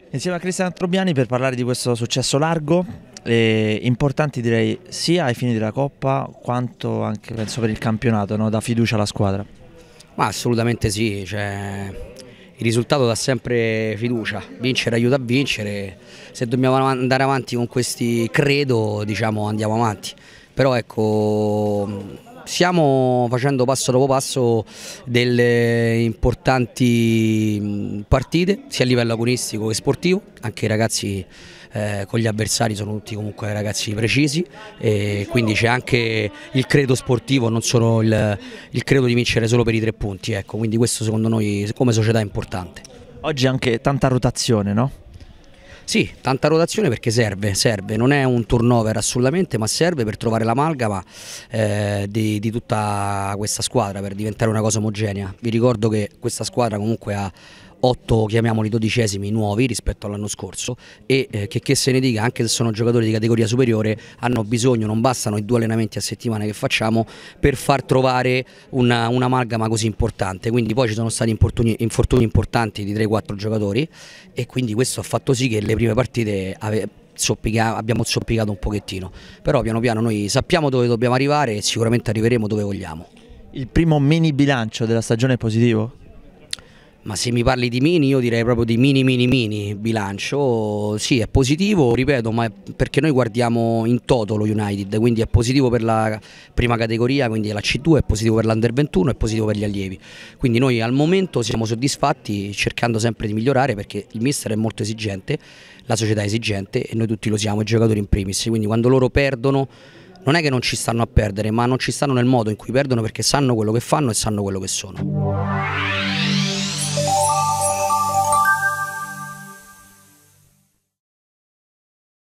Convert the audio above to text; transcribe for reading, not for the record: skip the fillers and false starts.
Insieme a Cristian Trobiani per parlare di questo successo largo e importanti direi sia ai fini della Coppa quanto anche penso per il campionato, no? Dà fiducia alla squadra. Ma assolutamente sì, cioè, il risultato dà sempre fiducia, vincere aiuta a vincere, se dobbiamo andare avanti con questi credo diciamo andiamo avanti, però ecco stiamo facendo passo dopo passo delle importanti partite sia a livello agonistico che sportivo, anche i ragazzi con gli avversari sono tutti comunque ragazzi precisi e quindi c'è anche il credo sportivo, non solo il credo di vincere solo per i 3 punti, ecco, quindi questo secondo noi come società è importante. Oggi anche tanta rotazione, no? Sì, tanta rotazione perché serve, non è un turnover assolutamente, ma serve per trovare l'amalgama di tutta questa squadra, per diventare una cosa omogenea. Vi ricordo che questa squadra comunque ha 8, chiamiamoli 12esimi nuovi rispetto all'anno scorso e che se ne dica, anche se sono giocatori di categoria superiore, hanno bisogno, non bastano i 2 allenamenti a settimana che facciamo per far trovare un'amalgama così importante, quindi poi ci sono stati infortuni importanti di 3-4 giocatori e quindi questo ha fatto sì che le prime partite abbiamo zoppicato un pochettino, però piano piano noi sappiamo dove dobbiamo arrivare e sicuramente arriveremo dove vogliamo. Il primo mini bilancio della stagione è positivo? Ma se mi parli di mini, io direi proprio di mini bilancio. Sì, è positivo, ripeto, ma perché noi guardiamo in toto lo United, quindi è positivo per la prima categoria, quindi la C2, è positivo per l'Under 21, è positivo per gli allievi. Quindi noi al momento siamo soddisfatti, cercando sempre di migliorare perché il mister è molto esigente, la società è esigente e noi tutti lo siamo, i giocatori in primis, quindi quando loro perdono non è che non ci stanno a perdere, ma non ci stanno nel modo in cui perdono perché sanno quello che fanno e sanno quello che sono.